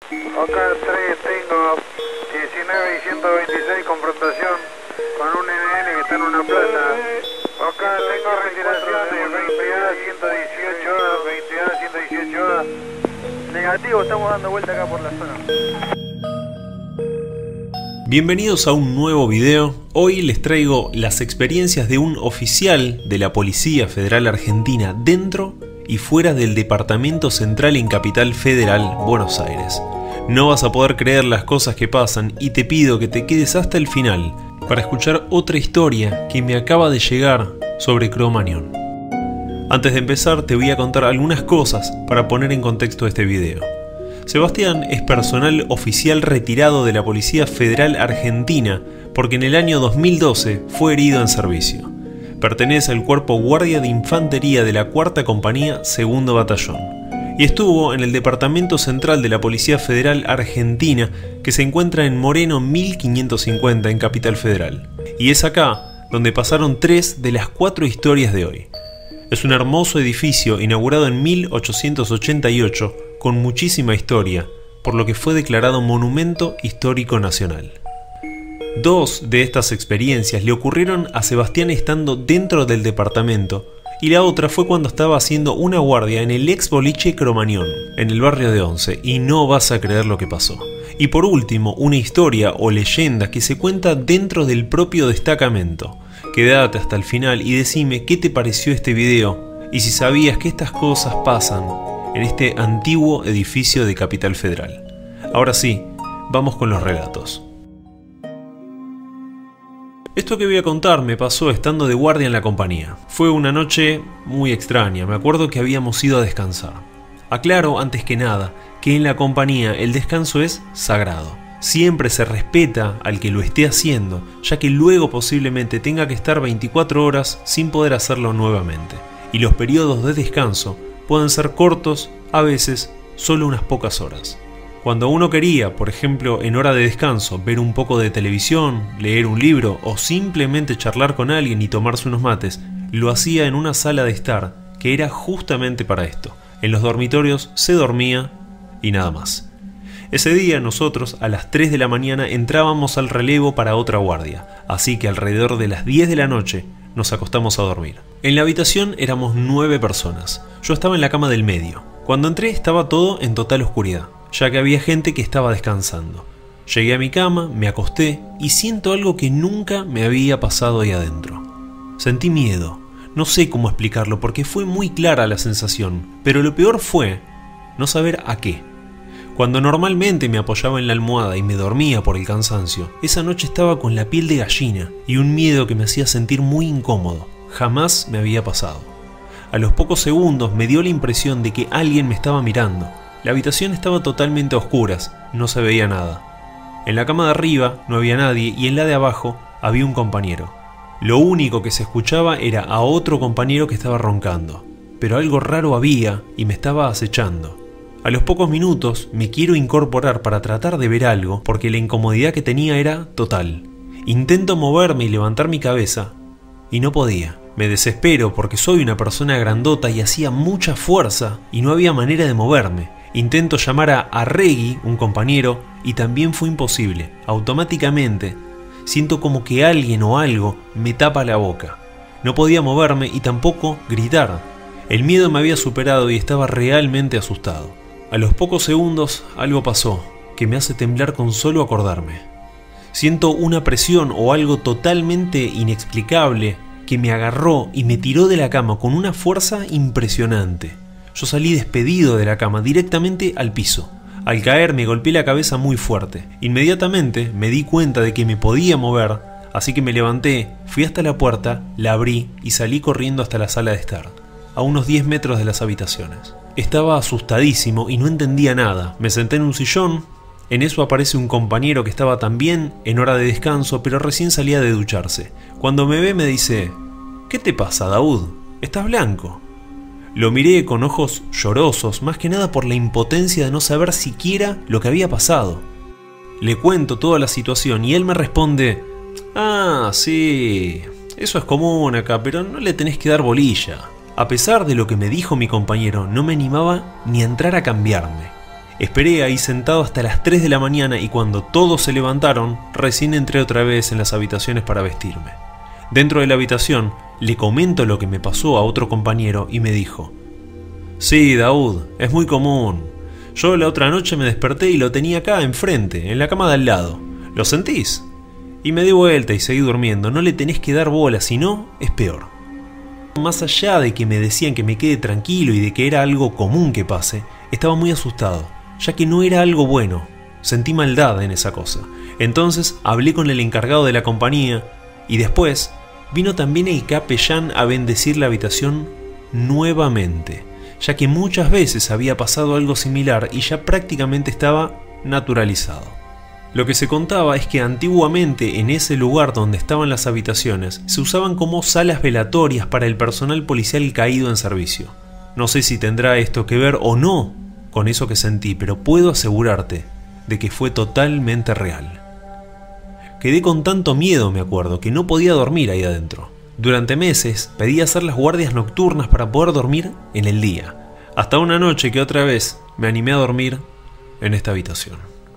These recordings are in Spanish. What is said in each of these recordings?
Acá 3, tengo 19 y 126, confrontación con un NN que está en una plaza. Acá tengo retiración de 20A, 118A, 20A, 118A. Negativo, estamos dando vuelta acá por la zona. Bienvenidos a un nuevo video. Hoy les traigo las experiencias de un oficial de la Policía Federal Argentina dentro y fuera del Departamento Central en Capital Federal, Buenos Aires. No vas a poder creer las cosas que pasan y te pido que te quedes hasta el final para escuchar otra historia que me acaba de llegar sobre Cromañón. Antes de empezar te voy a contar algunas cosas para poner en contexto este video. Sebastián es personal oficial retirado de la Policía Federal Argentina porque en el año 2012 fue herido en servicio. Pertenece al Cuerpo Guardia de Infantería de la 4ª Compañía, 2º Batallón, y estuvo en el Departamento Central de la Policía Federal Argentina, que se encuentra en Moreno 1550 en Capital Federal. Y es acá donde pasaron 3 de las 4 historias de hoy. Es un hermoso edificio inaugurado en 1888 con muchísima historia, por lo que fue declarado Monumento Histórico Nacional. 2 de estas experiencias le ocurrieron a Sebastián estando dentro del departamento, y la otra fue cuando estaba haciendo una guardia en el ex boliche Cromañón, en el barrio de Once, y no vas a creer lo que pasó. Y por último, una historia o leyenda que se cuenta dentro del propio destacamento. Quédate hasta el final y decime qué te pareció este video, y si sabías que estas cosas pasan en este antiguo edificio de Capital Federal. Ahora sí, vamos con los relatos. Esto que voy a contar me pasó estando de guardia en la compañía. Fue una noche muy extraña, me acuerdo que habíamos ido a descansar. Aclaro antes que nada que en la compañía el descanso es sagrado. Siempre se respeta al que lo esté haciendo, ya que luego posiblemente tenga que estar 24 horas sin poder hacerlo nuevamente. Y los periodos de descanso pueden ser cortos, a veces solo unas pocas horas. Cuando uno quería, por ejemplo, en hora de descanso, ver un poco de televisión, leer un libro o simplemente charlar con alguien y tomarse unos mates, lo hacía en una sala de estar que era justamente para esto. En los dormitorios se dormía y nada más. Ese día nosotros a las 3 de la mañana entrábamos al relevo para otra guardia, así que alrededor de las 10 de la noche nos acostamos a dormir. En la habitación éramos 9 personas. Yo estaba en la cama del medio. Cuando entré estaba todo en total oscuridad, ya que había gente que estaba descansando. Llegué a mi cama, me acosté y siento algo que nunca me había pasado ahí adentro. Sentí miedo, no sé cómo explicarlo porque fue muy clara la sensación, pero lo peor fue no saber a qué. Cuando normalmente me apoyaba en la almohada y me dormía por el cansancio, esa noche estaba con la piel de gallina y un miedo que me hacía sentir muy incómodo. Jamás me había pasado. A los pocos segundos me dio la impresión de que alguien me estaba mirando. La habitación estaba totalmente a oscuras, no se veía nada. En la cama de arriba no había nadie y en la de abajo había un compañero. Lo único que se escuchaba era a otro compañero que estaba roncando, pero algo raro había y me estaba acechando. A los pocos minutos me quiero incorporar para tratar de ver algo porque la incomodidad que tenía era total. Intento moverme y levantar mi cabeza y no podía. Me desespero porque soy una persona grandota y hacía mucha fuerza y no había manera de moverme. Intento llamar a Reggie, un compañero, y también fue imposible. Automáticamente siento como que alguien o algo me tapa la boca. No podía moverme y tampoco gritar. El miedo me había superado y estaba realmente asustado. A los pocos segundos algo pasó que me hace temblar con solo acordarme. Siento una presión o algo totalmente inexplicable que me agarró y me tiró de la cama con una fuerza impresionante. Yo salí despedido de la cama directamente al piso. Al caer me golpeé la cabeza muy fuerte. Inmediatamente me di cuenta de que me podía mover, así que me levanté, fui hasta la puerta, la abrí y salí corriendo hasta la sala de estar, a unos 10 metros de las habitaciones. Estaba asustadísimo y no entendía nada. Me senté en un sillón. En eso aparece un compañero que estaba también en hora de descanso, pero recién salía de ducharse. Cuando me ve me dice: ¿qué te pasa, Daud? ¿Estás blanco? Lo miré con ojos llorosos, más que nada por la impotencia de no saber siquiera lo que había pasado. Le cuento toda la situación y él me responde: ah, sí, eso es común acá, pero no le tenés que dar bolilla. A pesar de lo que me dijo mi compañero, no me animaba ni a entrar a cambiarme. Esperé ahí sentado hasta las 3 de la mañana y cuando todos se levantaron, recién entré otra vez en las habitaciones para vestirme. Dentro de la habitación, le comento lo que me pasó a otro compañero y me dijo: «Sí, Daud, es muy común. Yo la otra noche me desperté y lo tenía acá enfrente, en la cama de al lado. ¿Lo sentís?» Y me di vuelta y seguí durmiendo. No le tenés que dar bola, si no, es peor. Más allá de que me decían que me quede tranquilo y de que era algo común que pase, estaba muy asustado, ya que no era algo bueno. Sentí maldad en esa cosa. Entonces hablé con el encargado de la compañía y después vino también el capellán a bendecir la habitación nuevamente, ya que muchas veces había pasado algo similar y ya prácticamente estaba naturalizado. Lo que se contaba es que antiguamente en ese lugar donde estaban las habitaciones se usaban como salas velatorias para el personal policial caído en servicio. No sé si tendrá esto que ver o no con eso que sentí, pero puedo asegurarte de que fue totalmente real. Quedé con tanto miedo, me acuerdo, que no podía dormir ahí adentro. Durante meses pedí hacer las guardias nocturnas para poder dormir en el día, hasta una noche que otra vez me animé a dormir en esta habitación.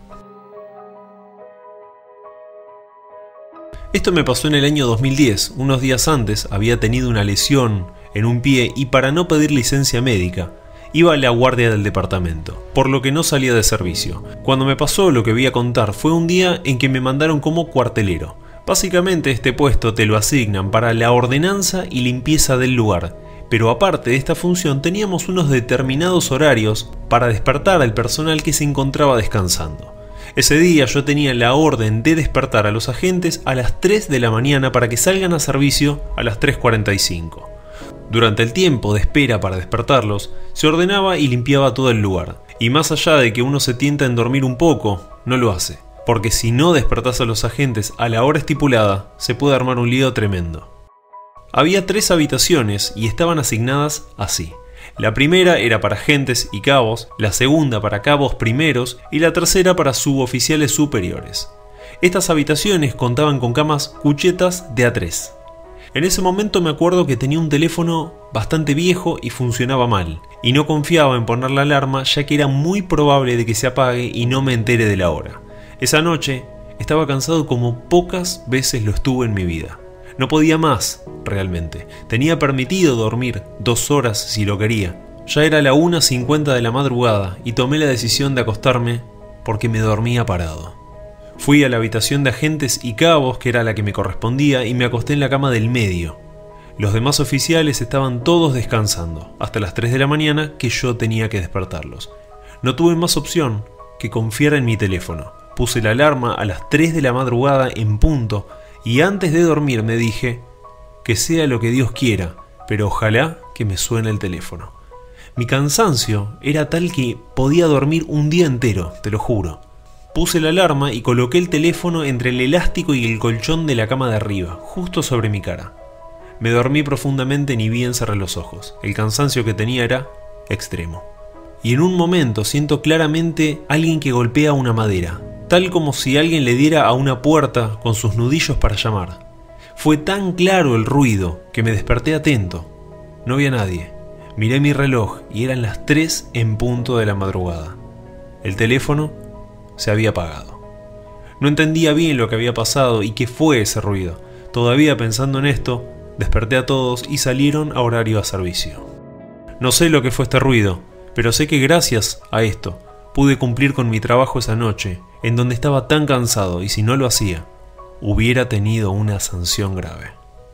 Esto me pasó en el año 2010, unos días antes había tenido una lesión en un pie y para no pedir licencia médica, iba a la guardia del departamento, por lo que no salía de servicio. Cuando me pasó lo que voy a contar fue un día en que me mandaron como cuartelero. Básicamente este puesto te lo asignan para la ordenanza y limpieza del lugar, pero aparte de esta función teníamos unos determinados horarios para despertar al personal que se encontraba descansando. Ese día yo tenía la orden de despertar a los agentes a las 3 de la mañana para que salgan a servicio a las 3:45. Durante el tiempo de espera para despertarlos, se ordenaba y limpiaba todo el lugar. Y más allá de que uno se tienta en dormir un poco, no lo hace, porque si no despertás a los agentes a la hora estipulada, se puede armar un lío tremendo. Había 3 habitaciones y estaban asignadas así. La primera era para agentes y cabos, la segunda para cabos primeros y la tercera para suboficiales superiores. Estas habitaciones contaban con camas cuchetas de A3. En ese momento me acuerdo que tenía un teléfono bastante viejo y funcionaba mal, y no confiaba en poner la alarma ya que era muy probable de que se apague y no me entere de la hora. Esa noche estaba cansado como pocas veces lo estuve en mi vida. No podía más, realmente. Tenía permitido dormir 2 horas si lo quería. Ya era la 1:50 de la madrugada y tomé la decisión de acostarme porque me dormía parado. Fui a la habitación de agentes y cabos, que era la que me correspondía, y me acosté en la cama del medio. Los demás oficiales estaban todos descansando, hasta las 3 de la mañana que yo tenía que despertarlos. No tuve más opción que confiar en mi teléfono. Puse la alarma a las 3 de la madrugada en punto, y antes de dormir me dije: que sea lo que Dios quiera, pero ojalá que me suene el teléfono. Mi cansancio era tal que podía dormir un día entero, te lo juro. Puse la alarma y coloqué el teléfono entre el elástico y el colchón de la cama de arriba, justo sobre mi cara. Me dormí profundamente ni bien cerré los ojos. El cansancio que tenía era extremo. Y en un momento siento claramente alguien que golpea una madera, tal como si alguien le diera a una puerta con sus nudillos para llamar. Fue tan claro el ruido que me desperté atento. No había nadie. Miré mi reloj y eran las 3 en punto de la madrugada. El teléfono se había apagado. No entendía bien lo que había pasado y qué fue ese ruido. Todavía pensando en esto, desperté a todos y salieron a horario a servicio. No sé lo que fue este ruido, pero sé que gracias a esto pude cumplir con mi trabajo esa noche, en donde estaba tan cansado y si no lo hacía, hubiera tenido una sanción grave.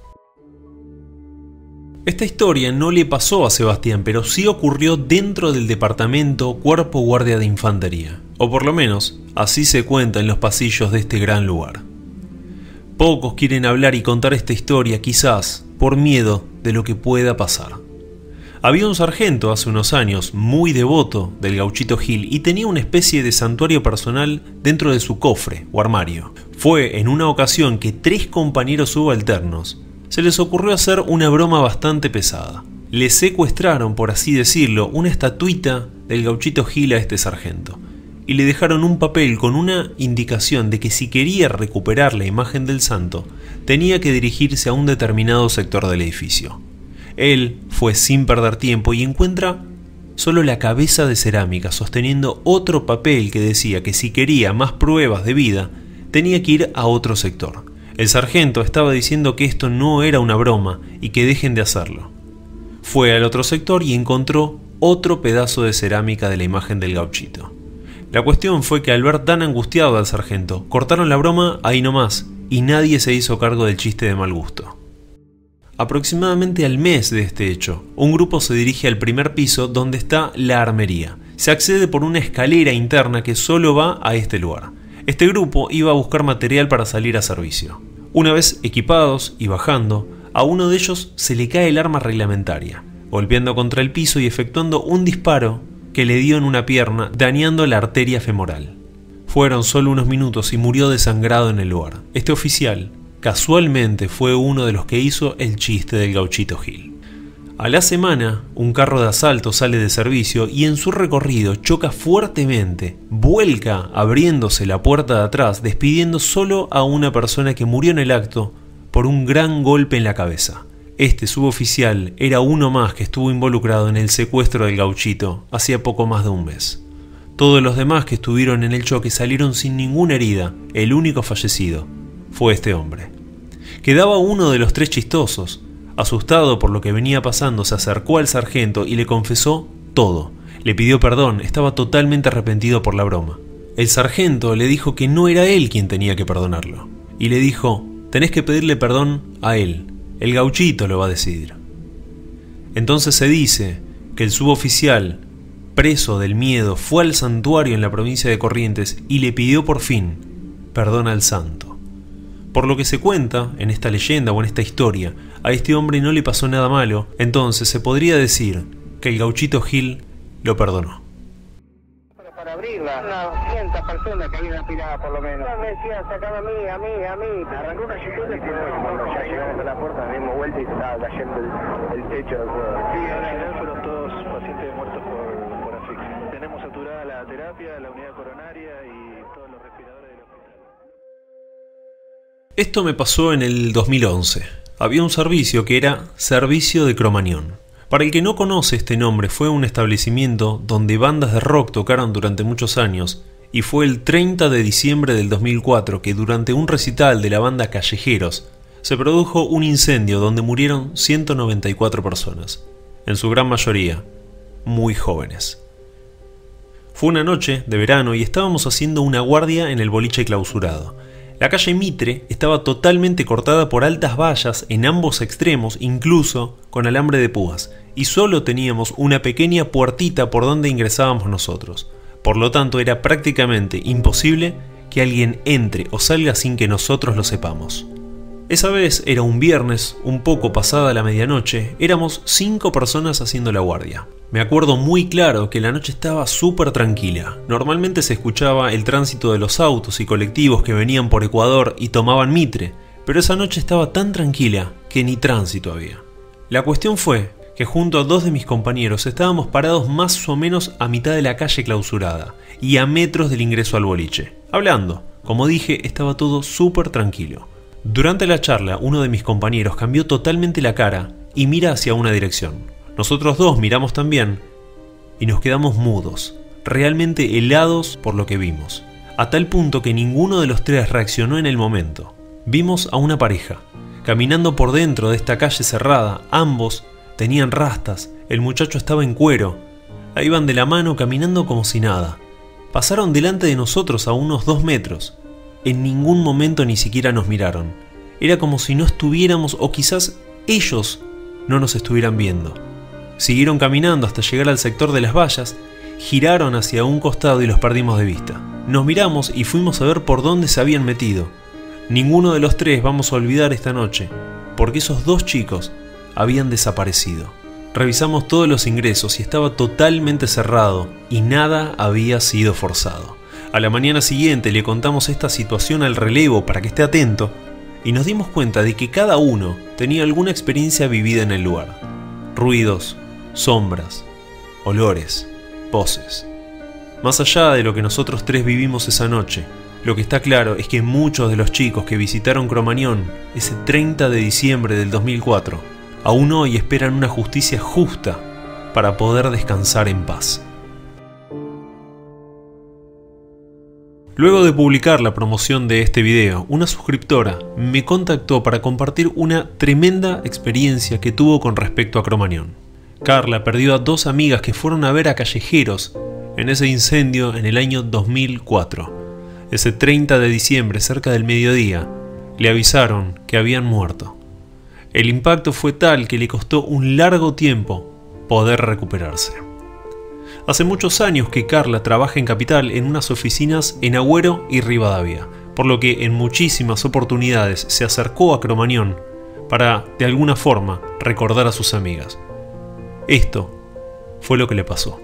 Esta historia no le pasó a Sebastián, pero sí ocurrió dentro del departamento Cuerpo Guardia de Infantería, o por lo menos así se cuenta en los pasillos de este gran lugar. Pocos quieren hablar y contar esta historia, quizás por miedo de lo que pueda pasar. Había un sargento hace unos años muy devoto del Gauchito Gil y tenía una especie de santuario personal dentro de su cofre o armario. Fue en una ocasión que 3 compañeros subalternos se les ocurrió hacer una broma bastante pesada. Le secuestraron, por así decirlo, una estatuita del Gauchito Gil a este sargento y le dejaron un papel con una indicación de que si quería recuperar la imagen del santo tenía que dirigirse a un determinado sector del edificio. Él fue sin perder tiempo y encuentra solo la cabeza de cerámica sosteniendo otro papel que decía que si quería más pruebas de vida, tenía que ir a otro sector. El sargento estaba diciendo que esto no era una broma y que dejen de hacerlo. Fue al otro sector y encontró otro pedazo de cerámica de la imagen del gauchito. La cuestión fue que al ver tan angustiado al sargento, cortaron la broma ahí nomás y nadie se hizo cargo del chiste de mal gusto. Aproximadamente al mes de este hecho, un grupo se dirige al primer piso donde está la armería. Se accede por una escalera interna que solo va a este lugar. Este grupo iba a buscar material para salir a servicio. Una vez equipados y bajando, a uno de ellos se le cae el arma reglamentaria, golpeando contra el piso y efectuando un disparo que le dio en una pierna, dañando la arteria femoral. Fueron solo unos minutos y murió desangrado en el lugar. Este oficial, casualmente, fue uno de los que hizo el chiste del Gauchito Gil. A la semana, un carro de asalto sale de servicio y en su recorrido choca fuertemente, vuelca abriéndose la puerta de atrás, despidiendo solo a una persona que murió en el acto por un gran golpe en la cabeza. Este suboficial era uno más que estuvo involucrado en el secuestro del gauchito hacía poco más de un mes. Todos los demás que estuvieron en el choque salieron sin ninguna herida. El único fallecido fue este hombre. Quedaba uno de los tres chistosos. Asustado por lo que venía pasando, se acercó al sargento y le confesó todo. Le pidió perdón, estaba totalmente arrepentido por la broma. El sargento le dijo que no era él quien tenía que perdonarlo. Y le dijo, tenés que pedirle perdón a él. El gauchito lo va a decidir. Entonces se dice que el suboficial, preso del miedo, fue al santuario en la provincia de Corrientes y le pidió por fin perdón al santo. Por lo que se cuenta en esta leyenda o en esta historia, a este hombre no le pasó nada malo, entonces se podría decir que el Gauchito Gil lo perdonó. Para abrirla, unas 200 personas que habían aspirado por lo menos. Me decían, sacame a mí. Arrancó una chiquita y cuando ya llegamos a la puerta dimos vuelta y estaba cayendo el techo del juego. Sí, al final fueron todos pacientes muertos por asfixia. Tenemos saturada la terapia, la unidad coronaria y todos los respiradores del hospital. Esto me pasó en el 2011. Había un servicio que era Servicio de Cromañón. Para el que no conoce este nombre, fue un establecimiento donde bandas de rock tocaron durante muchos años y fue el 30 de diciembre del 2004 que durante un recital de la banda Callejeros se produjo un incendio donde murieron 194 personas, en su gran mayoría muy jóvenes. Fue una noche de verano y estábamos haciendo una guardia en el boliche clausurado. La calle Mitre estaba totalmente cortada por altas vallas en ambos extremos, incluso con alambre de púas, y solo teníamos una pequeña puertita por donde ingresábamos nosotros. Por lo tanto, era prácticamente imposible que alguien entre o salga sin que nosotros lo sepamos. Esa vez era un viernes, un poco pasada la medianoche, éramos 5 personas haciendo la guardia. Me acuerdo muy claro que la noche estaba súper tranquila. Normalmente se escuchaba el tránsito de los autos y colectivos que venían por Ecuador y tomaban Mitre, pero esa noche estaba tan tranquila que ni tránsito había. La cuestión fue que junto a 2 de mis compañeros estábamos parados más o menos a mitad de la calle clausurada y a metros del ingreso al boliche, hablando. Como dije, estaba todo súper tranquilo. Durante la charla, uno de mis compañeros cambió totalmente la cara y mira hacia una dirección. Nosotros 2 miramos también y nos quedamos mudos, realmente helados por lo que vimos, a tal punto que ninguno de los 3 reaccionó en el momento. Vimos a una pareja, caminando por dentro de esta calle cerrada, ambos tenían rastas, el muchacho estaba en cuero, ahí iban de la mano caminando como si nada. Pasaron delante de nosotros a unos 2 metros, en ningún momento ni siquiera nos miraron, era como si no estuviéramos o quizás ellos no nos estuvieran viendo. Siguieron caminando hasta llegar al sector de las vallas, giraron hacia un costado y los perdimos de vista. Nos miramos y fuimos a ver por dónde se habían metido. Ninguno de los 3 vamos a olvidar esta noche, porque esos 2 chicos habían desaparecido. Revisamos todos los ingresos y estaba totalmente cerrado y nada había sido forzado. A la mañana siguiente le contamos esta situación al relevo para que esté atento y nos dimos cuenta de que cada uno tenía alguna experiencia vivida en el lugar. Ruidos, sombras, olores, voces. Más allá de lo que nosotros 3 vivimos esa noche, lo que está claro es que muchos de los chicos que visitaron Cromañón ese 30 de diciembre del 2004 aún hoy esperan una justicia justa para poder descansar en paz. Luego de publicar la promoción de este video, una suscriptora me contactó para compartir una tremenda experiencia que tuvo con respecto a Cromañón. Carla perdió a 2 amigas que fueron a ver a Callejeros en ese incendio en el año 2004. Ese 30 de diciembre, cerca del mediodía, le avisaron que habían muerto. El impacto fue tal que le costó un largo tiempo poder recuperarse. Hace muchos años que Carla trabaja en Capital en unas oficinas en Agüero y Rivadavia, por lo que en muchísimas oportunidades se acercó a Cromañón para, de alguna forma, recordar a sus amigas. Esto fue lo que le pasó.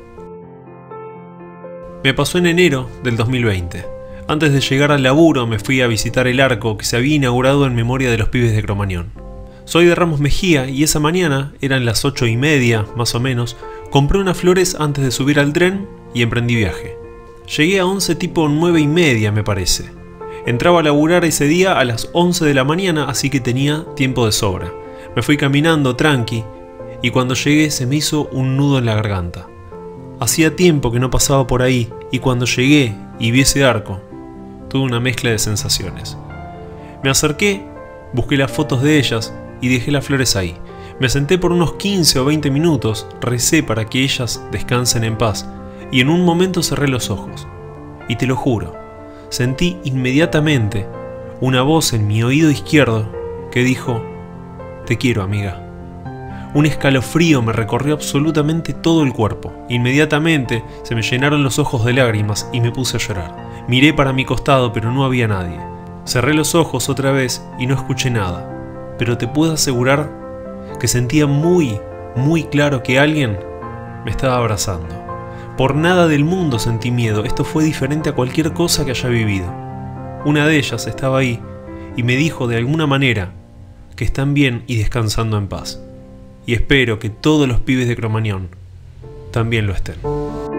Me pasó en enero del 2020. Antes de llegar al laburo me fui a visitar el arco que se había inaugurado en memoria de los pibes de Cromañón. Soy de Ramos Mejía y esa mañana, eran las 8:30 más o menos, compré unas flores antes de subir al tren y emprendí viaje. Llegué a 11 tipo 9:30 me parece. Entraba a laburar ese día a las 11 de la mañana, así que tenía tiempo de sobra. Me fui caminando tranqui y cuando llegué se me hizo un nudo en la garganta. Hacía tiempo que no pasaba por ahí y cuando llegué y vi ese arco, tuve una mezcla de sensaciones. Me acerqué, busqué las fotos de ellas y dejé las flores ahí. Me senté por unos 15 o 20 minutos, recé para que ellas descansen en paz y en un momento cerré los ojos. Y te lo juro, sentí inmediatamente una voz en mi oído izquierdo que dijo: "Te quiero, amiga". Un escalofrío me recorrió absolutamente todo el cuerpo. Inmediatamente se me llenaron los ojos de lágrimas y me puse a llorar. Miré para mi costado, pero no había nadie. Cerré los ojos otra vez y no escuché nada. Pero te puedo asegurar que sentía muy claro que alguien me estaba abrazando. Por nada del mundo sentí miedo. Esto fue diferente a cualquier cosa que haya vivido. Una de ellas estaba ahí y me dijo de alguna manera que están bien y descansando en paz. Y espero que todos los pibes de Cromañón también lo estén.